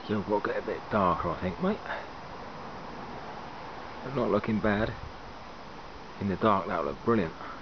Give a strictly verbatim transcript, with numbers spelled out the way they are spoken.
Still got to get a bit darker, I think, mate. But not looking bad. In the dark, that'll look brilliant.